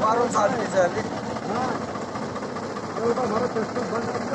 मारो साथ में से अभी हाँ अरे तो हमारा टेस्ट बंद कर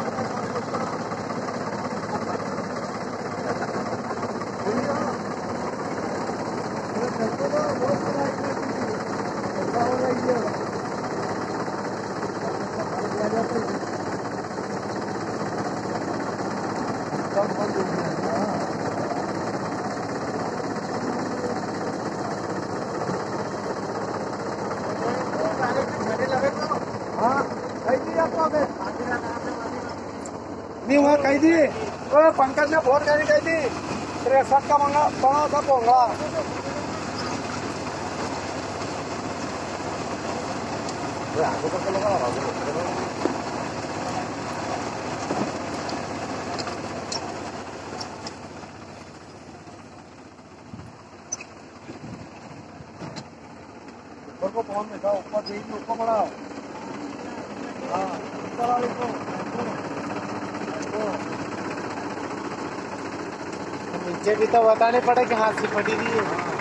नहीं वहाँ कही थी तो पंकज ने वोट देने कही थी 63 का मंगा पड़ा था पोंगा ऊपर को पहुंच में था ऊपर देखिए ऊपर बड़ा हाँ ऊपर वाले को नीचे भी तो बताने पड़े कि हाथ से फटी थी।